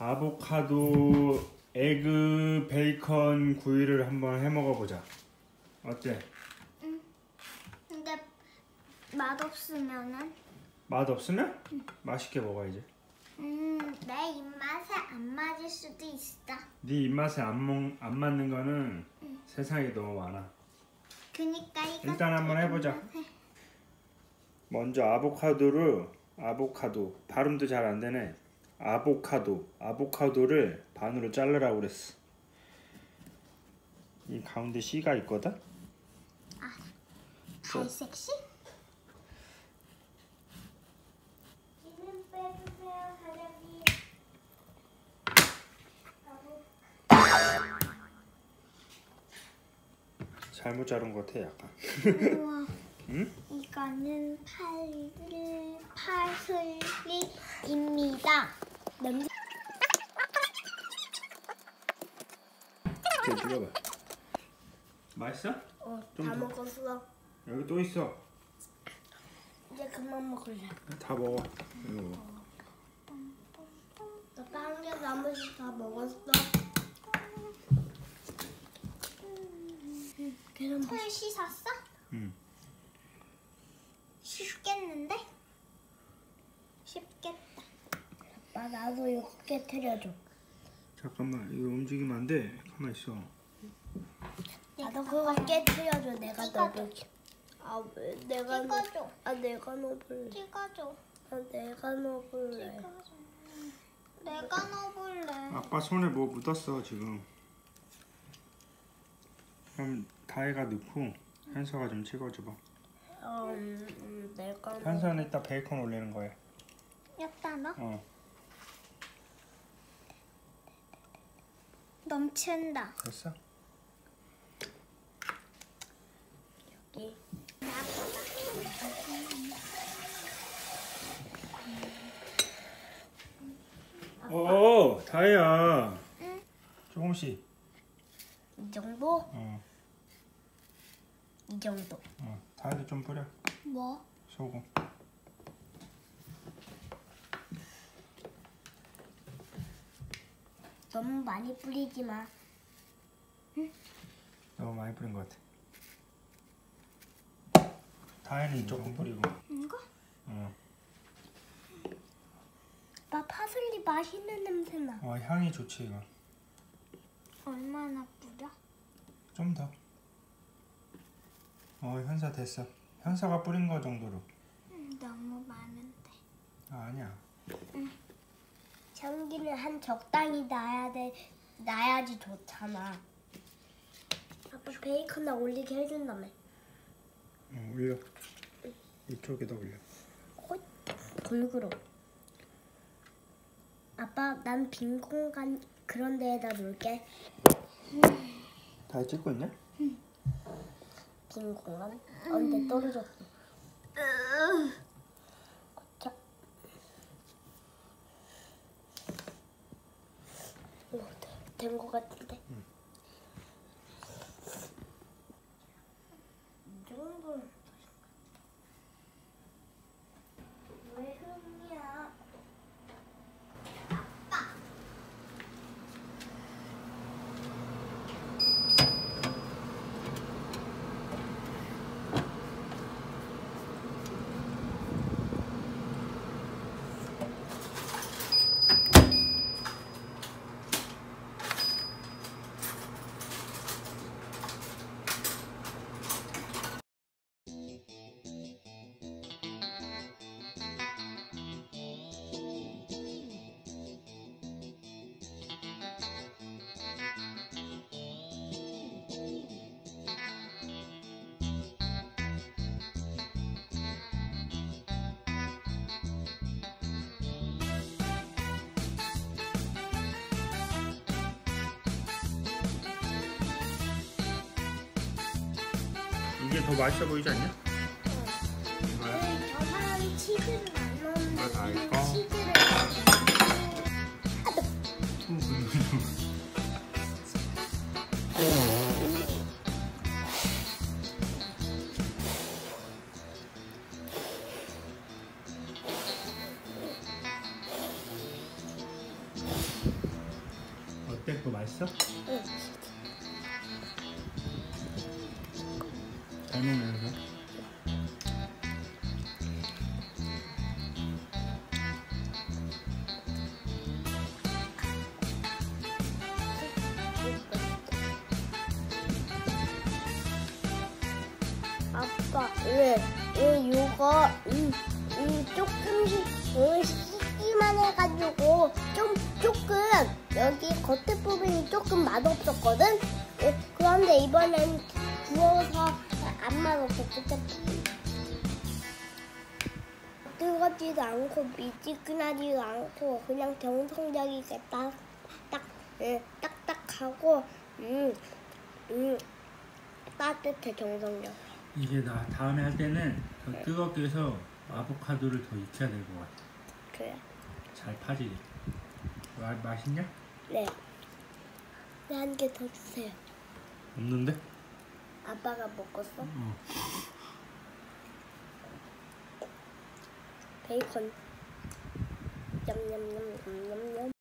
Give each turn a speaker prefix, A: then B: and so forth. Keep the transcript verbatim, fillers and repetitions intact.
A: 아보카도 에그 베이컨 구이를 한번 해 먹어보자. 어때?
B: 응. 근데 맛없으면은?
A: 맛없으면? 응. 맛있게 먹어야지.
B: 음, 내 입맛에 안 맞을 수도 있어.
A: 네 입맛에 안, 먹, 안 맞는 거는 응. 세상에 너무 많아.
B: 그니까 이거
A: 일단 한번 해보자. 먼저 아보카도를 아보카도 발음도 잘 안 되네. 아보카도 아보카도를 반으로 자르라고 그랬어. 이 가운데 씨가 있거든.
B: 아, 갈색 씨?
A: 잘못 자른 것 같아 약간.
B: 우와.
A: 응?
B: 이거는 파슬리, 파슬리입니다. 냄새.
A: 이렇게 줄여봐. 맛있어?
B: 어,
A: 좀
B: 다
A: 더.
B: 먹었어.
A: 여기 또 있어.
B: 이제 그만 먹을래.
A: 다 먹어. 이거 먹어.
B: 아빠 한 개 남아서 다 먹었어. 털 씻었어?
A: 응.
B: 쉽겠는데? 쉽겠다. 아빠 나도 이거 깨트려줘.
A: 잠깐만 이거 움직이면 안 돼. 가만 있어.
B: 나도 그거 깨트려줘. 내가 넣어볼게. 아 왜 내가 찍어줘. 아 내가 넣어볼래. 찍어줘. 아 내가 넣어볼래. 찍어줘. 내가 넣어볼래.
A: 아빠 손에 뭐 묻었어 지금. 그럼 다혜가 넣고 현서가 좀 찍어줘봐.
B: 음, 내가
A: 현서는 이따 베이컨 올리는 거야.
B: 여기다 넣어?
A: 어.
B: 넘친다.
A: 됐어?
B: 여기.
A: 오, 다혜야.
B: 응?
A: 조금씩.
B: 이 정도?
A: 어.
B: 이 정도.
A: 어. 다혜도 좀 뿌려.
B: 뭐?
A: 소금.
B: 너무 많이 뿌리지 마. 응?
A: 너무 많이 뿌린 것 같아. 다혜는 조금 뿌리고.
B: 이거?
A: 어.
B: 아빠 파슬리 맛있는 냄새 나.
A: 어, 향이 좋지 이거.
B: 얼마나 뿌려?
A: 좀 더. 어, 현서 됐어. 현서가 뿌린 거 정도로.
B: 음, 너무 많은데.
A: 아, 아니야.
B: 응. 향기는 한 적당히 나야 돼. 나야지 좋잖아. 아빠 베이컨 나 올리게 해준다며.
A: 어, 올려. 이쪽에다 올려.
B: 어? 골고루. 아빠 난 빈 공간 그런 데에다 놓을게.
A: 다 찍고 있냐?
B: 응. 빈 공간? 어, 근데 떨어졌어. 자. 오, 된 거 같은데.
A: 응.
B: 이 정도는 왜 흠이야?
A: 이게 더 맛있어 보이지 않냐?
B: 응. 저 사람이 치즈를 안 넣는데
A: 아,
B: 지금
A: 이거?
B: 치즈를 넣어.
A: 이거 맛있어?
B: 응.
A: 잘 먹으면서.
B: 아빠, 왜, 왜 요거, 음, 음, 조금씩, 음, 씻기만 해가지고, 좀, 조금, 여기 겉에 부분이 조금 맛없었거든? 예, 그런데 이번엔 구워서 안 맛없어, 끝에 부분. 뜨겁지도 않고, 미지근하지도 않고, 그냥 정성적이게 딱, 딱, 예, 딱딱하고, 음, 음, 따뜻해, 정성적.
A: 이제 나 다음에 할 때는 더 뜨겁게 해서 아보카도를 더 익혀야 될 것 같아.
B: 그래.
A: 잘 파지게. 마, 맛있냐?
B: 네. 네, 한 개 더 주세요.
A: 없는데?
B: 아빠가 먹었어?
A: 응.
B: 베이컨. 냠냠냠냠냠냠.